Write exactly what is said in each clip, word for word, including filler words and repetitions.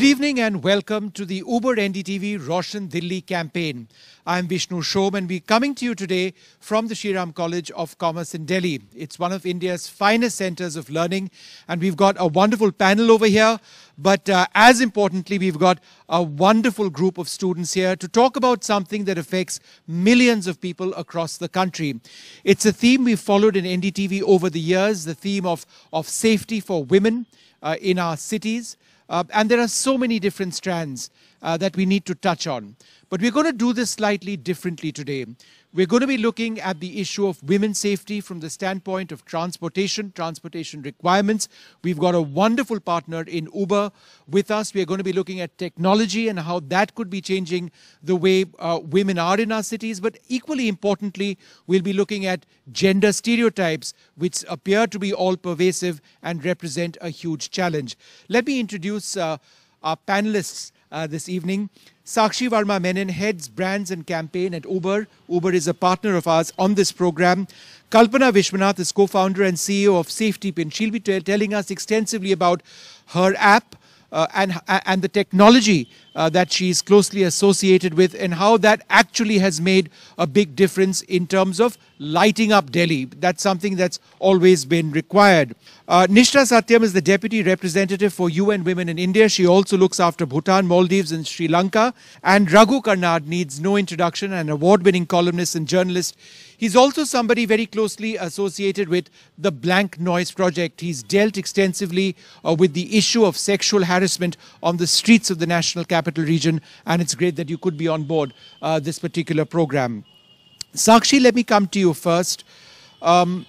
Good evening and welcome to the Uber N D T V Roshan Dilli campaign. I'm Vishnu Shom and we're coming to you today from the Shriram College of Commerce in Delhi. It's one of India's finest centers of learning and we've got a wonderful panel over here. But uh, as importantly, we've got a wonderful group of students here to talk about something that affects millions of people across the country. It's a theme we've followed in N D T V over the years, the theme of, of safety for women uh, in our cities. Uh, and there are so many different strands uh, that we need to touch on. But we're going to do this slightly differently today. We're going to be looking at the issue of women's safety from the standpoint of transportation, transportation requirements. We've got a wonderful partner in Uber with us. We're going to be looking at technology and how that could be changing the way uh, women are in our cities. But equally importantly, we'll be looking at gender stereotypes, which appear to be all pervasive and represent a huge challenge. Let me introduce uh, our panelists uh, this evening. Saakshi Verma Menon heads brands and campaign at Uber. Uber is a partner of ours on this program. Kalpana Viswanath is co-founder and C E O of Safetipin. She'll be telling us extensively about her app uh, and, and the technology uh, that she's closely associated with and how that actually has made a big difference in terms of lighting up Delhi. That's something that's always been required. Uh, Nishtha Satyam is the Deputy Representative for U N Women in India. She also looks after Bhutan, Maldives and Sri Lanka. And Raghu Karnad needs no introduction, an award-winning columnist and journalist. He's also somebody very closely associated with the Blank Noise Project. He's dealt extensively uh, with the issue of sexual harassment on the streets of the National Capital Region. And it's great that you could be on board uh, this particular program. Saakshi, let me come to you first. Um,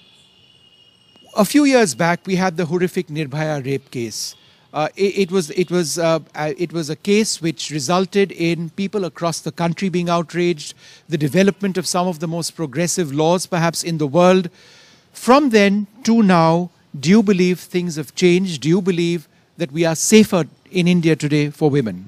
a few years back, we had the horrific Nirbhaya rape case. Uh, it, it was it was uh, it was a case which resulted in people across the country being outraged, the development of some of the most progressive laws perhaps in the world. From then to now, do you believe things have changed? Do you believe that we are safer in India today for women?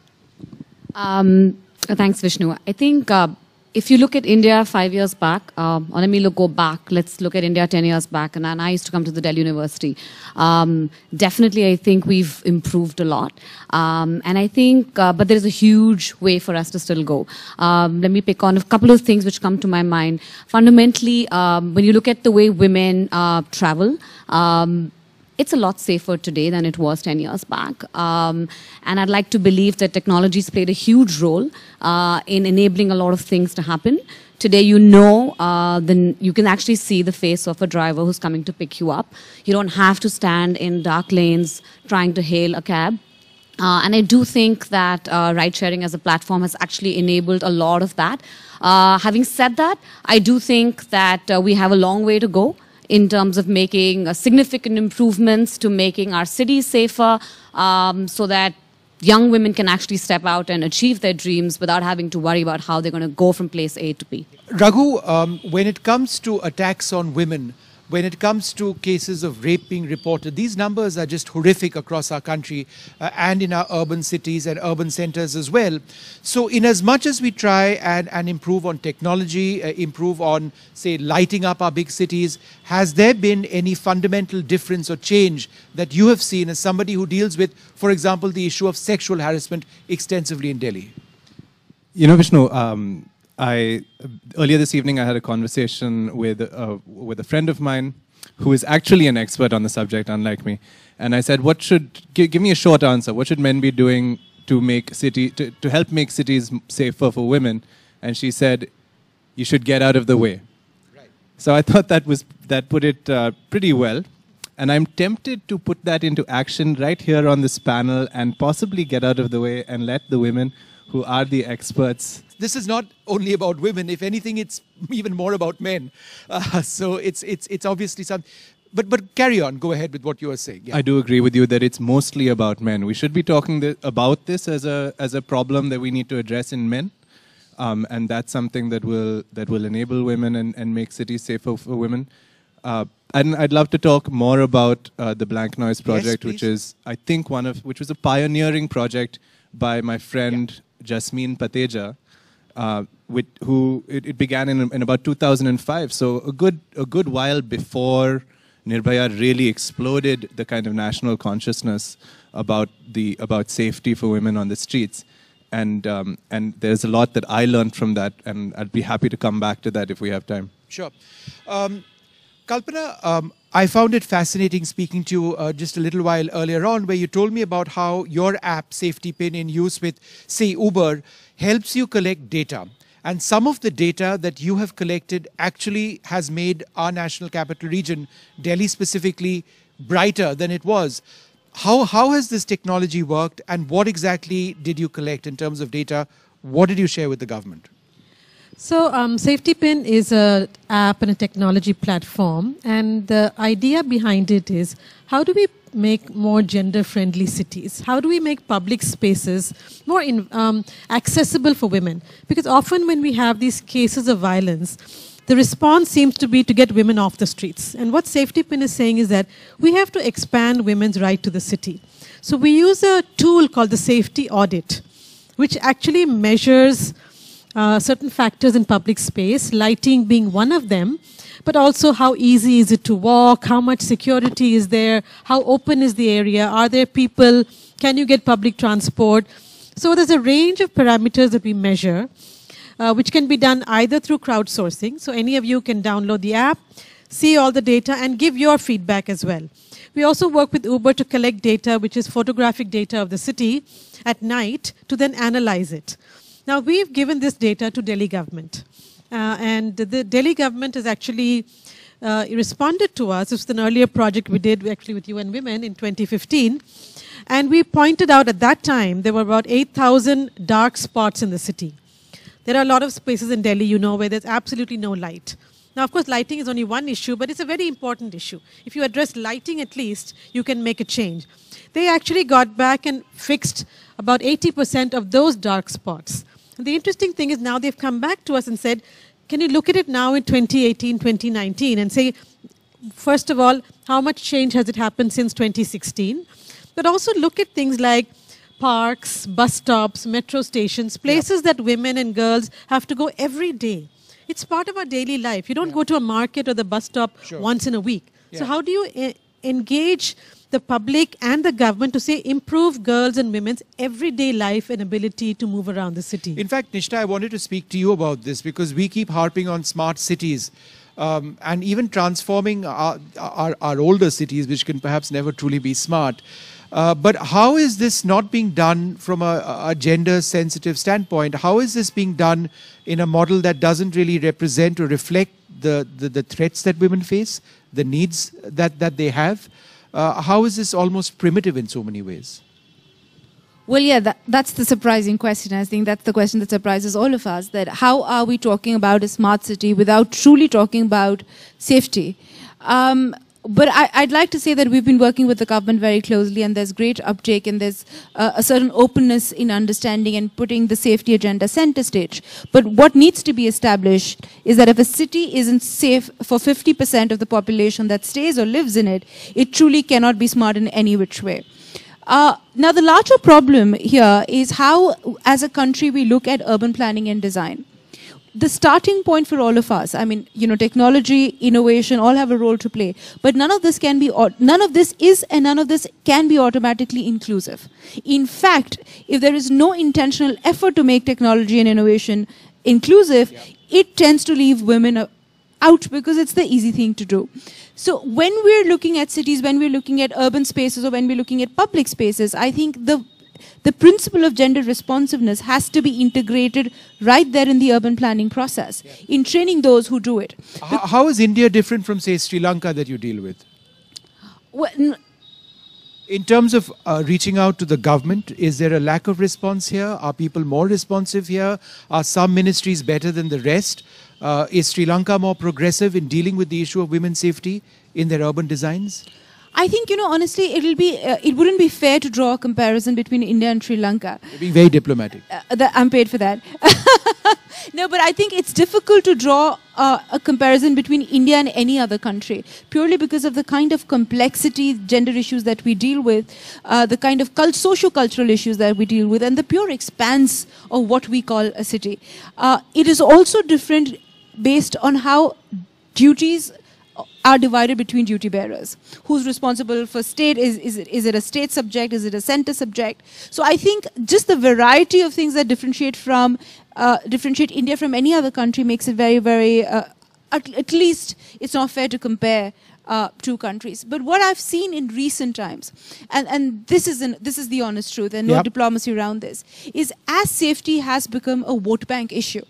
Um, thanks, Vishnu. I think uh, if you look at India five years back, um, or let me look, go back, let's look at India ten years back, and, and I used to come to the Delhi University. Um, definitely, I think we've improved a lot. Um, and I think, uh, but there is a huge way for us to still go. Um, let me pick on a couple of things which come to my mind. Fundamentally, um, when you look at the way women uh, travel, um, it's a lot safer today than it was ten years back. Um, and I'd like to believe that technology's played a huge role uh, in enabling a lot of things to happen. Today, you know, uh, then you can actually see the face of a driver who's coming to pick you up. You don't have to stand in dark lanes trying to hail a cab. Uh, and I do think that uh, ride-sharing as a platform has actually enabled a lot of that. Uh, having said that, I do think that uh, we have a long way to go in terms of making uh, significant improvements to making our cities safer um, so that young women can actually step out and achieve their dreams without having to worry about how they're going to go from place A to B. Raghu, um, when it comes to attacks on women, when it comes to cases of rape being reported, these numbers are just horrific across our country uh, and in our urban cities and urban centers as well. So in as much as we try and, and improve on technology, uh, improve on, say, lighting up our big cities, has there been any fundamental difference or change that you have seen as somebody who deals with, for example, the issue of sexual harassment extensively in Delhi? You know, Vishnu, um, I, earlier this evening I had a conversation with, uh, with a friend of mine who is actually an expert on the subject, unlike me. And I said, what should, give, give me a short answer, what should men be doing to make city, to, to help make cities safer for women? And she said, you should get out of the way. Right. So I thought that, was, that put it uh, pretty well. And I'm tempted to put that into action right here on this panel and possibly get out of the way and let the women who are the experts. This is not only about women. If anything, it's even more about men. Uh, so it's it's it's obviously some. But but carry on. Go ahead with what you were saying. Yeah. I do agree with you that it's mostly about men. We should be talking th about this as a as a problem that we need to address in men, um, and that's something that will that will enable women and and make cities safer for women. Uh, and I'd love to talk more about uh, the Blank Noise Project, yes, which is I think one of which was a pioneering project by my friend yeah. Jasmine Pateja. Uh, with, who it, it began in, in about two thousand five, so a good a good while before Nirbhaya really exploded the kind of national consciousness about the about safety for women on the streets. And, um, and there's a lot that I learned from that, and I'd be happy to come back to that if we have time. Sure. Um, Kalpana, um, I found it fascinating speaking to you uh, just a little while earlier on, where you told me about how your app, Safetipin, in use with, say, Uber, helps you collect data. And some of the data that you have collected actually has made our national capital region, Delhi specifically, brighter than it was. How, how has this technology worked, and what exactly did you collect in terms of data? What did you share with the government? So um, Safetipin is an app and a technology platform, and the idea behind it is, how do we make more gender-friendly cities? How do we make public spaces more in, um, accessible for women? Because often when we have these cases of violence, the response seems to be to get women off the streets. And what Safetipin is saying is that we have to expand women's right to the city. So we use a tool called the safety audit, which actually measures uh, certain factors in public space, lighting being one of them, but also how easy is it to walk, how much security is there, how open is the area, are there people, can you get public transport? So there's a range of parameters that we measure, Uh, which can be done either through crowdsourcing. So any of you can download the app, see all the data, and give your feedback as well. We also work with Uber to collect data, which is photographic data of the city at night, to then analyze it. Now, we've given this data to Delhi government. Uh, and the Delhi government has actually uh, responded to us. This was an earlier project we did actually with U N Women in twenty fifteen. And we pointed out at that time there were about eight thousand dark spots in the city. There are a lot of spaces in Delhi, you know, where there's absolutely no light. Now, of course, lighting is only one issue, but it's a very important issue. If you address lighting at least, you can make a change. They actually got back and fixed about eighty percent of those dark spots. And the interesting thing is now they've come back to us and said, can you look at it now in twenty eighteen, twenty nineteen and say, first of all, how much change has it happened since twenty sixteen? But also look at things like parks, bus stops, metro stations, places yep. that women and girls have to go every day. It's part of our daily life. You don't yeah. go to a market or the bus stop sure. once in a week. Yeah. So how do you e engage the public and the government to say improve girls and women's everyday life and ability to move around the city? In fact, Nishtha, I wanted to speak to you about this because we keep harping on smart cities um, and even transforming our, our, our older cities, which can perhaps never truly be smart. Uh, but how is this not being done from a, a gender-sensitive standpoint? How is this being done in a model that doesn't really represent or reflect the, the, the threats that women face, the needs that, that they have? Uh, how is this almost primitive in so many ways? Well, yeah, that, that's the surprising question. I think that's the question that surprises all of us, that how are we talking about a smart city without truly talking about safety? Um, But I, I'd like to say that we've been working with the government very closely, and there's great uptake, and there's uh, a certain openness in understanding and putting the safety agenda center stage. But what needs to be established is that if a city isn't safe for fifty percent of the population that stays or lives in it, it truly cannot be smart in any which way. Uh, now, the larger problem here is how, as a country, we look at urban planning and design. The starting point for all of us, I mean, you know, technology, innovation, all have a role to play. But none of this can be, none of this is and none of this can be automatically inclusive. In fact, if there is no intentional effort to make technology and innovation inclusive, yeah. it tends to leave women out because it's the easy thing to do. So when we're looking at cities, when we're looking at urban spaces, or when we're looking at public spaces, I think the The principle of gender responsiveness has to be integrated right there in the urban planning process, yeah. in training those who do it. How, how is India different from, say, Sri Lanka that you deal with? Well, in terms of uh, reaching out to the government, is there a lack of response here? Are people more responsive here? Are some ministries better than the rest? Uh, is Sri Lanka more progressive in dealing with the issue of women's safety in their urban designs? I think, you know, honestly, it'll be, uh, it wouldn't be fair to draw a comparison between India and Sri Lanka. You're being very diplomatic. Uh, that, I'm paid for that. No, but I think it's difficult to draw uh, a comparison between India and any other country, purely because of the kind of complexity, gender issues that we deal with, uh, the kind of cult socio-cultural issues that we deal with, and the pure expanse of what we call a city. Uh, it is also different based on how duties are divided between duty bearers. Who's responsible for state? Is, is, it, is it a state subject? Is it a center subject? So I think just the variety of things that differentiate from uh, differentiate India from any other country makes it very, very, uh, at, at least it's not fair to compare uh, two countries. But what I've seen in recent times, and, and this, is an, this is the honest truth and no yep. diplomacy around this, is as safety has become a vote bank issue.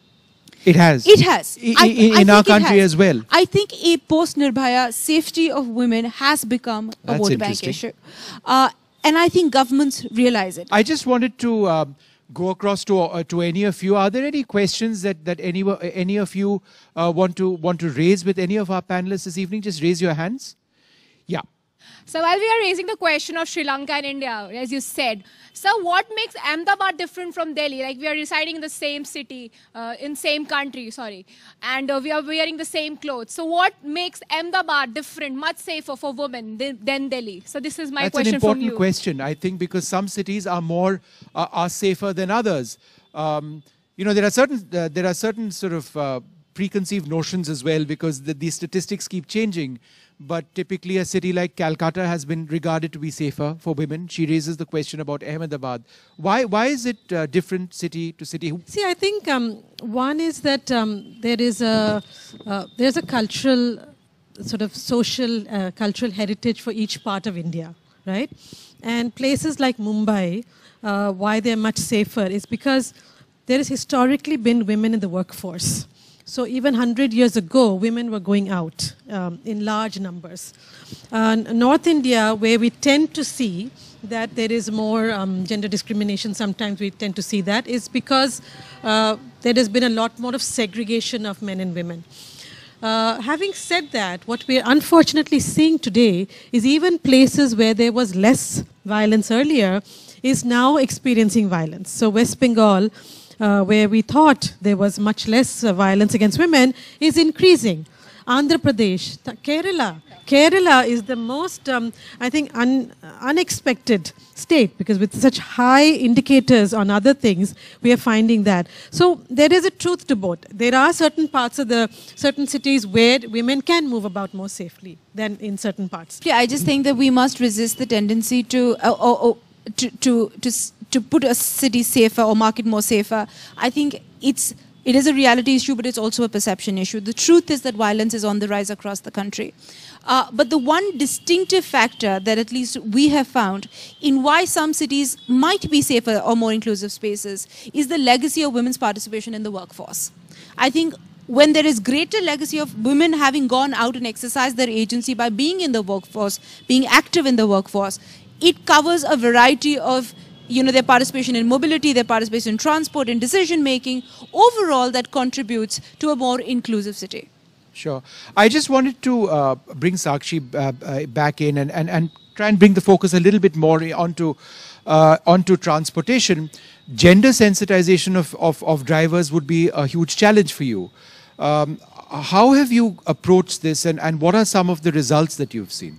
It has. It has. I, I, in I in our country as well. I think a post-Nirbhaya safety of women has become a That's vote bank issue. Uh, and I think governments realize it. I just wanted to uh, go across to uh, to any of you. Are there any questions that, that any, any of you uh, want to want to raise with any of our panelists this evening? Just raise your hands. Yeah. So while we are raising the question of Sri Lanka and India, as you said, so what makes Ahmedabad different from Delhi? Like we are residing in the same city, uh, in same country, sorry, and uh, we are wearing the same clothes. So what makes Ahmedabad different, much safer for women than, than Delhi? So this is my That's question an important from you. question, I think, because some cities are more uh, are safer than others. Um, you know, there are certain uh, there are certain sort of uh, preconceived notions as well, because the, these statistics keep changing. But typically a city like Calcutta has been regarded to be safer for women. She raises the question about Ahmedabad. Why, why is it uh, different city to city? See, I think um, one is that um, there is a, uh, there's a cultural, sort of social, uh, cultural heritage for each part of India, right? And places like Mumbai, uh, why they're much safer is because there has historically been women in the workforce. So even one hundred years ago, women were going out um, in large numbers. Uh, North India, where we tend to see that there is more um, gender discrimination, sometimes we tend to see that, is because uh, there has been a lot more of segregation of men and women. Uh, having said that, what we are unfortunately seeing today is even places where there was less violence earlier is now experiencing violence. So West Bengal, Uh, where we thought there was much less uh, violence against women, is increasing. Andhra Pradesh, Kerala. Kerala is the most, um, I think, un unexpected state, because with such high indicators on other things, we are finding that. So there is a truth to both. There are certain parts of the, certain cities where women can move about more safely than in certain parts. Yeah, I just think that we must resist the tendency to, uh, oh, oh, to, to, to, to put a city safer or market more safer. I think it's, it is a reality issue, but it's also a perception issue. The truth is that violence is on the rise across the country. Uh, but the one distinctive factor that at least we have found in why some cities might be safer or more inclusive spaces is the legacy of women's participation in the workforce. I think when there is greater legacy of women having gone out and exercised their agency by being in the workforce, being active in the workforce, it covers a variety of, you know, their participation in mobility, their participation in transport, in decision making, overall that contributes to a more inclusive city. Sure. I just wanted to uh, bring Saakshi uh, uh, back in and, and, and try and bring the focus a little bit more onto, uh, onto transportation. Gender sensitization of, of, of drivers would be a huge challenge for you. Um, how have you approached this, and, and what are some of the results that you've seen?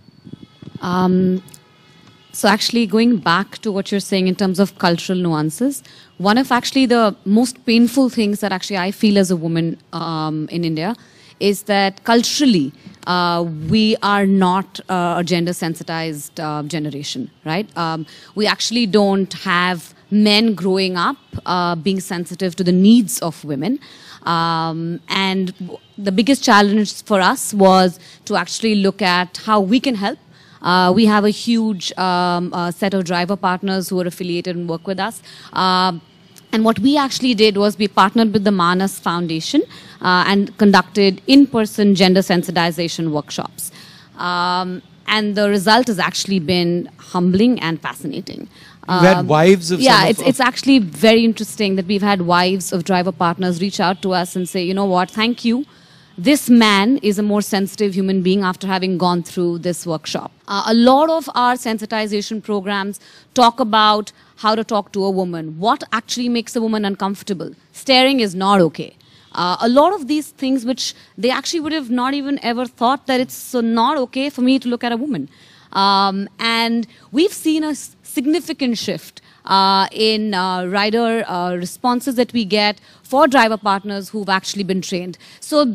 Um, So actually going back to what you're saying in terms of cultural nuances, one of actually the most painful things that actually I feel as a woman um, in India is that culturally uh, we are not uh, a gender sensitized uh, generation, right? Um, we actually don't have men growing up uh, being sensitive to the needs of women. Um, and the biggest challenge for us was to actually look at how we can help. Uh, we have a huge um, uh, set of driver partners who are affiliated and work with us. Um, and what we actually did was we partnered with the Manas Foundation uh, and conducted in-person gender sensitization workshops. Um, and the result has actually been humbling and fascinating. You've had um, wives of Yeah, some it's, of, it's actually very interesting that we've had wives of driver partners reach out to us and say, you know what, thank you. This man is a more sensitive human being after having gone through this workshop. Uh, a lot of our sensitization programs talk about how to talk to a woman, what actually makes a woman uncomfortable. Staring is not okay. Uh, a lot of these things which they actually would have not even ever thought that it's so not okay for me to look at a woman. Um, and we've seen a significant shift uh, in uh, rider uh, responses that we get for driver partners who've actually been trained. So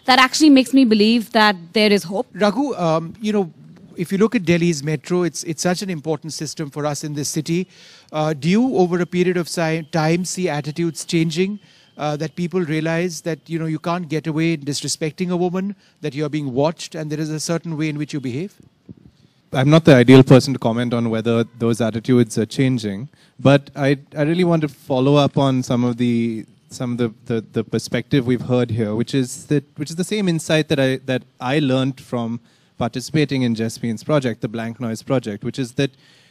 that actually makes me believe that there is hope. Raghu, um, you know, if you look at Delhi's metro, it's it's such an important system for us in this city. Uh, do you, over a period of si- time, see attitudes changing? Uh, that people realize that, you know, you can't get away disrespecting a woman, that you're being watched, and there is a certain way in which you behave? I'm not the ideal person to comment on whether those attitudes are changing, but I, I really want to follow up on some of the some of the, the, the perspective we've heard here, which is that which is the same insight that I that I learned from participating in Jasmeen's project, the Blank Noise project, which is that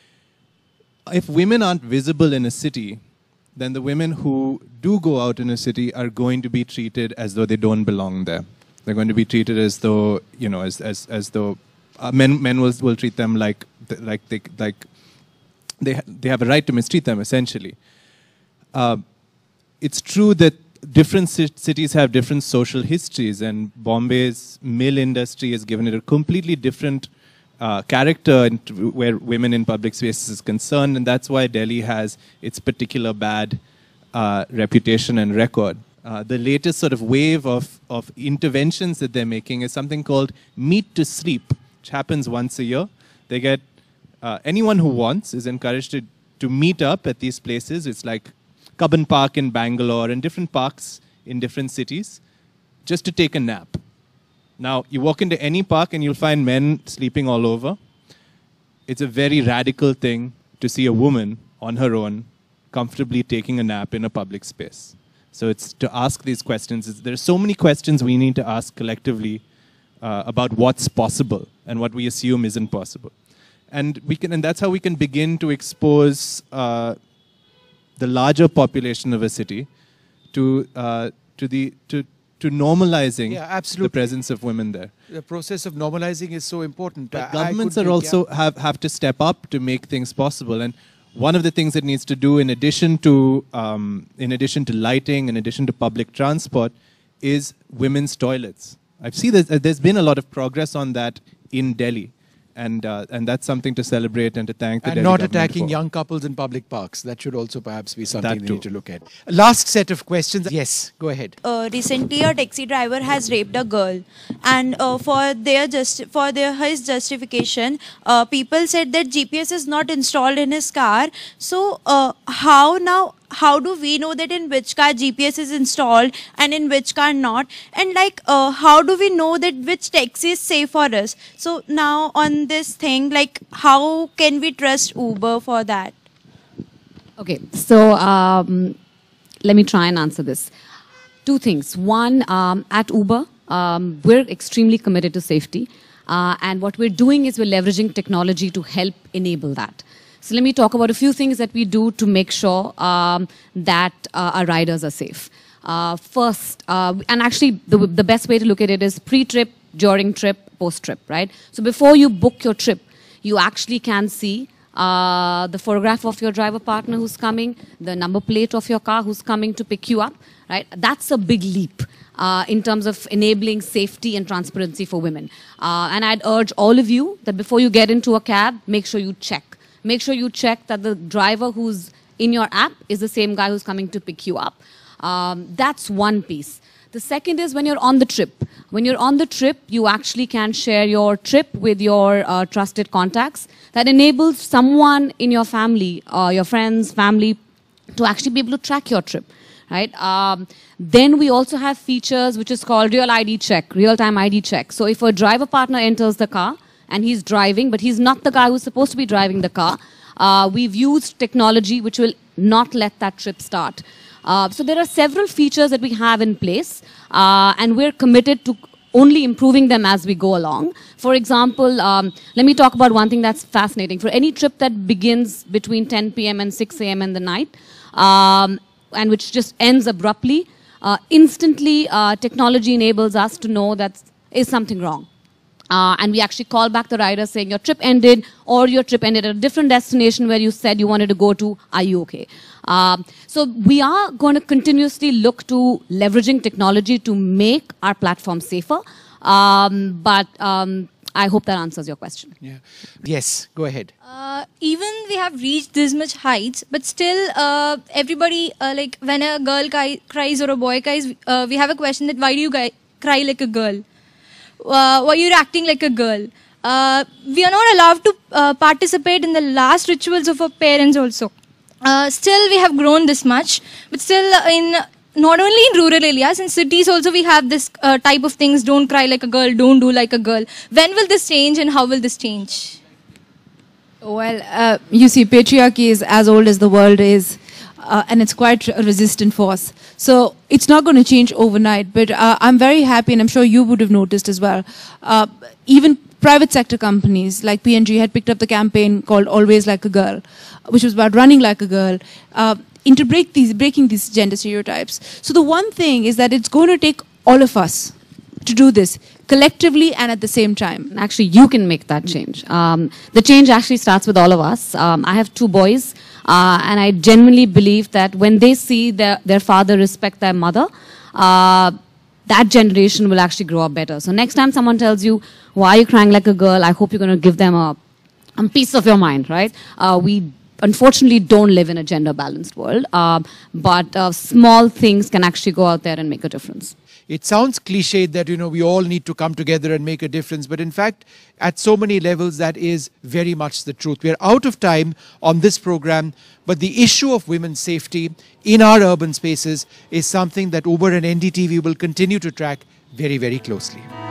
if women aren't visible in a city, then the women who do go out in a city are going to be treated as though they don't belong there. They're going to be treated as though, you know, as as as though uh, men men will will treat them like like they like they ha they have a right to mistreat them essentially. Uh, it's true that different cities have different social histories, and Bombay's mill industry has given it a completely different Uh, character where women in public spaces is concerned, and that's why Delhi has its particular bad uh, reputation and record. Uh, the latest sort of wave of, of interventions that they're making is something called Meet to Sleep, which happens once a year. They get, uh, anyone who wants is encouraged to, to meet up at these places. It's like Cubbon Park in Bangalore and different parks in different cities, just to take a nap. Now, you walk into any park and you'll find men sleeping all over. It's a very radical thing to see a woman on her own comfortably taking a nap in a public space. So it's to ask these questions. It's, there are so many questions we need to ask collectively uh, about what's possible and what we assume isn't possible. And, we can, and that's how we can begin to expose uh, the larger population of a city to, uh, to the... To, to normalizing yeah, absolutely. the presence of women there. The process of normalizing is so important. But I, governments I are also yeah. have, have to step up to make things possible. And one of the things it needs to do, in addition to um, in addition to lighting, in addition to public transport, is women's toilets. I've seen that there's been a lot of progress on that in Delhi. And, uh, and that's something to celebrate and to thank the And Delhi not government attacking for. young couples in public parks. That should also perhaps be something That we too. need to look at. Last set of questions. Yes, go ahead. Uh, recently, a taxi driver has raped a girl, and uh, for their just for their his justification, uh, people said that G P S is not installed in his car. So, uh, how now? How do we know that in which car G P S is installed and in which car not? And like, uh, how do we know that which taxi is safe for us? So now on this thing, like, how can we trust Uber for that? Okay, so um, let me try and answer this. Two things. One, um, at Uber, um, we're extremely committed to safety. Uh, and what we're doing is we're leveraging technology to help enable that. So let me talk about a few things that we do to make sure um, that uh, our riders are safe. Uh, first, uh, and actually the, the best way to look at it is pre-trip, during trip, post-trip, right? So before you book your trip, you actually can see uh, the photograph of your driver partner who's coming, the number plate of your car who's coming to pick you up, right? That's a big leap uh, in terms of enabling safety and transparency for women. Uh, and I'd urge all of you that before you get into a cab, make sure you check. Make sure you check that the driver who's in your app is the same guy who's coming to pick you up. Um, that's one piece. The second is when you're on the trip. When you're on the trip, you actually can share your trip with your uh, trusted contacts. That enables someone in your family, uh, your friends, family, to actually be able to track your trip. Right? Um, then we also have features which is called real I D check, real-time I D check. So if a driver partner enters the car, and he's driving, but he's not the guy who's supposed to be driving the car. Uh, we've used technology which will not let that trip start. Uh, so there are several features that we have in place, uh, and we're committed to only improving them as we go along. For example, um, let me talk about one thing that's fascinating. For any trip that begins between ten p m and six a m in the night, um, and which just ends abruptly, uh, instantly uh, technology enables us to know that is something wrong. Uh, and we actually call back the rider saying your trip ended, or your trip ended at a different destination where you said you wanted to go to. Are you okay? Um, so we are going to continuously look to leveraging technology to make our platform safer. Um, but um, I hope that answers your question. Yeah. Yes, go ahead. Uh, even we have reached this much heights, but still uh, everybody, uh, like when a girl cries or a boy cries, uh, we have a question that why do you guys cry like a girl. Uh, why you're acting like a girl. Uh, we are not allowed to uh, participate in the last rituals of our parents also. Uh, still, we have grown this much, but still in not only in rural areas, in cities also we have this uh, type of things, don't cry like a girl, don't do like a girl. When will this change and how will this change? Well, uh, you see, patriarchy is as old as the world is, uh, and it's quite a resistant force. So it's not going to change overnight, but uh, I'm very happy, and I'm sure you would have noticed as well. Uh, even private sector companies like P and G had picked up the campaign called Always Like a Girl, which was about running like a girl, uh, into break these, breaking these gender stereotypes. So the one thing is that it's going to take all of us to do this collectively and at the same time. Actually, you can make that change. Um, the change actually starts with all of us. Um, I have two boys, uh, and I genuinely believe that when they see their, their father respect their mother, uh, that generation will actually grow up better. So next time someone tells you, why are you crying like a girl, I hope you're going to give them a, a piece of your mind, right? Uh, we unfortunately don't live in a gender-balanced world, uh, but uh, small things can actually go out there and make a difference. It sounds cliched that, you know, we all need to come together and make a difference. But in fact, at so many levels, that is very much the truth. We are out of time on this program, but the issue of women's safety in our urban spaces is something that Uber and N D T V will continue to track very, very closely.